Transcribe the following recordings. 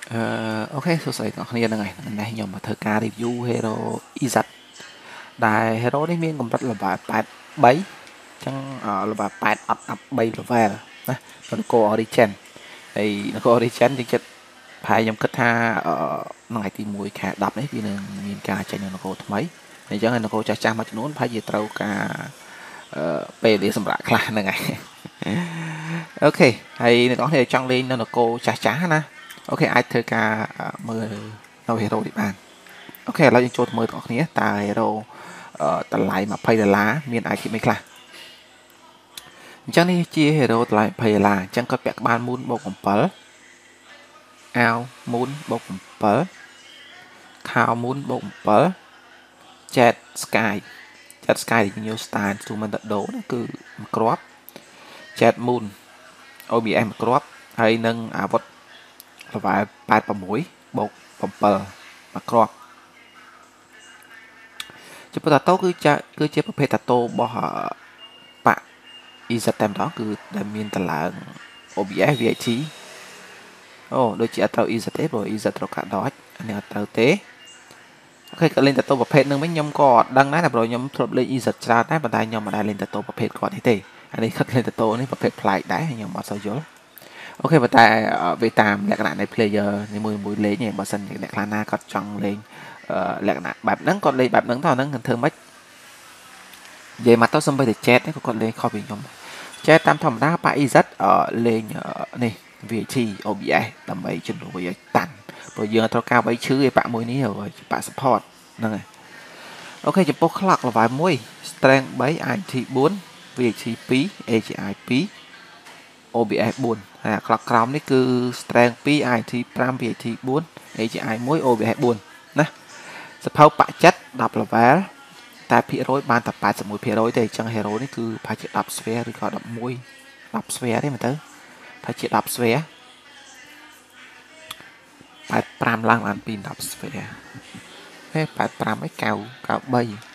ok, số sấy có khía này này nhóm mà thơ ca review hero Izat đại hero này miên cũng rất là bài bấy chẳng là bài ập ập bay là về nè nó có origin thì nó có origin thì chất phải nhóm kết ha ở ngày thì mùi khá đập đấy vì nên miên ca chạy nó có mấy thì chẳng hạn nó có cha cha mà nón phải gì trâu ca về để sầm rạc là này ok hay nó có thể trong lên nó cô cha chá nè ok ai thơ ca mưa đâu hero địa bàn okเรายังโจทย์มือของนี้ตายเราตะไลมาพายล้ามีนไอคิดไม่คลาจังนี่จีเฮโร่ตะไลพายล้าจังก็แปะบ้านมูนบกของเปิลเอามูนบกของเปิลข่าวมูนบกของเปิลเจ็ดสกายthì nhiều style tụi mình đặt đổ nó cứ crop jet moon OBM crop hay nâng vật là vài bài bằng mũi bột bumper mà crop chúng ta tố cứ chếประเภท tato บ่ปะ อีเต็มđó คือได้មានតឡើង OBS VAT អូដូចជាអត់ត្រូវ EZ ទេព្រោះ EZ ត្រូវកាត់ដកអានេះអត់ត្រូវទេអូខេក៏លេង tato ប្រភេទហ្នឹងវិញខ្ញុំក៏អត់ដឹងដែរតែព្រោះខ្ញុំធ្លាប់លេង EZ ច្រើនដែរប៉ុន្តែខ្ញុំមិនដែលលេង tato ប្រភេទគាត់នេះទេអានេះគាត់លេង tato នេះប្រភេទប្លែកដែរខ្ញុំអត់សូវយល់អូខេប៉ុន្តែវាតាមលក្ខណៈនៃ player នីមួយៗលេងឯងបើសិនជាអ្នកខ្លះណាគាត់ចង់លេងលក្ខណៈបែបហ្នឹងគាត់លេងបែបហ្នឹងតើហ្នឹងគាត់ធ្វើម៉េចនិយាយមកទៅសំបីតែ chat ហ្នឹងក៏គាត់លេងខុសពីខ្ញុំ chat តាមធម្មតាប៉ា EZ លេងនេះ VAT OBS ដើម្បីជំនួយឲ្យតាន់ព្រោះយើងត្រូវការបីឈឺឲ្យប៉ាមួយនេះហើយប៉ា support ហ្នឹងហើយអូខេចំពោះ clock level 1 strength 3 IT 4 VAT 2 AGI 2 OBS 4ហើយ clock ក្រោមនេះគឺ strength 2 IT 5 VAT 4 AGI 1 OBS 4ណាសភៅបច្ចិត10 level តែភាគរយបានតែ 81% ទេអញ្ចឹង hero នេះគឺប្រហែលជា10 sphere ឬក៏10 sphere ទេមើលទៅប្រហែលជា10 sphere 85ឡើងបានពី10 sphere ហេ85ឯ93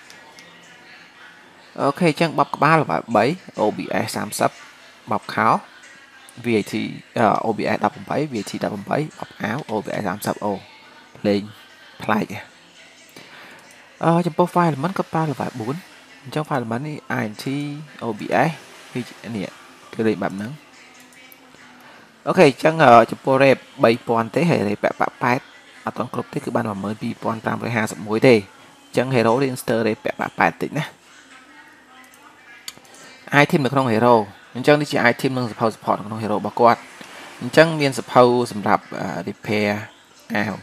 អូខេអញ្ចឹងបបក្បាលabout 3 OBS 30បបខោ VAT OBS 18 VAT 18បបអាវ OBS 30អូលេងប្លែកចំពោះ file element ក៏ប្រើ level 4អញ្ចឹង file element នេះ int OBS នេះគឺលេខបែបហ្នឹងអូខេអញ្ចឹងចំពោះ rep 3000ទេហើយ rep ប៉8អត់ទាន់គ្រប់ទេគឺបាន 12551 ទេអញ្ចឹង hero register rep 8តិចណា item នៅក្នុង hero អញ្ចឹងនេះជា item នឹង support ក្នុង hero របស់គាត់អញ្ចឹងមានសភៅសម្រាប់ repair អាវ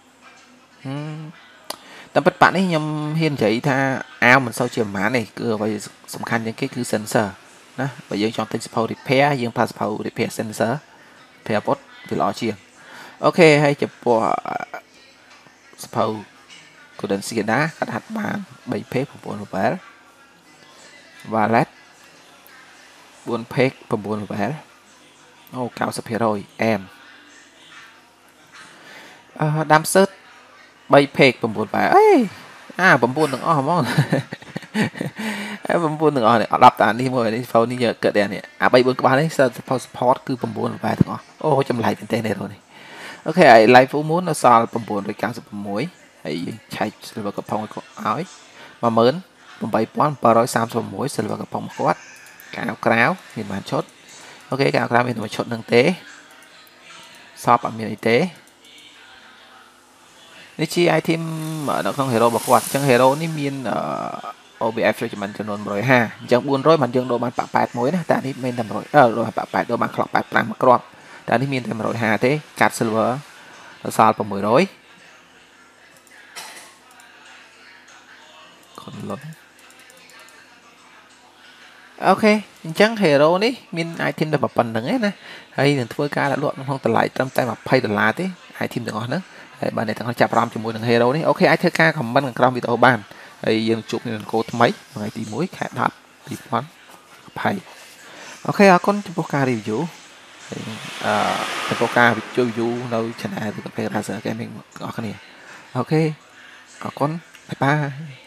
តែពិតប្រាកដនេះខ្ញុំហ៊ាននិយាយថាអាវមិនសូវជាប្រហែលនេះគឺអ្វីសំខាន់ជាងគេគឺ sensor ណាបើយើងចង់ទិញសភៅ repair យើងប្រើសភៅ repair sensor ប្រពន្ធវាល្អជាងអូខេហើយចំពោះសភៅ Golden Sienna កាត់ហាត់បាន3 page 9 level wallet 4 page 9 level អូ 90% em ដាំ search 3 page 9 level អេ9ទាំងអស់ហ្មង9ទាំងអស់នេះអត់10តានេះមួយនេះ phone នេះយកគិតដែរនេះ3 4ក្បាលនេះ support គឺ9 level ទាំងអស់អូចម្លែកមែនទេនេះអូខេហើយ live full moon នៅសល់996ហើយយើងឆែក silver កំប៉ុងឲ្យ18736 silver កំប៉ុងគាត់កាវក្រៅមានបានឈុតអូខេកាវក្រៅមានតែឈុតនឹងទេសពអត់មានអីទេនេះជា item នៅក្នុង hero របស់គាត់អញ្ចឹង hero នេះមាន OBF ចំនួន150អញ្ចឹង400បានយើងដូរបានប៉81ណាតែនេះមានតែ100ដូរប៉8ដូរបាន clock 85មួយគ្រាប់តែនេះមានតែ150ទេកាត់ silver ដល់សល់600ខុនលុនអូខេអញ្ចឹង hero នេះមាន item តែប៉ុណ្្នឹងឯណាហើយនឹងធ្វើការលក់ក្នុងតម្លៃត្រឹមតែ$20ទេ item ទាំងអស់ហ្នឹងហើយបាទអ្នកទាំងអស់ចាប់អារម្មណ៍ជាមួយនឹង hero នេះអូខេអាចធ្វើការ comment ខាងក្រោមវីដេអូបានហើយយើងជួបគ្នានឹងកូដថ្មីថ្ងៃទី1ខែ10 2020អូខេអរគុណចំពោះការ review ហើយចំពោះការ review នៅ channel របស់ Razer Gaming បងប្អូនអូខេអរគុណបាយបាយ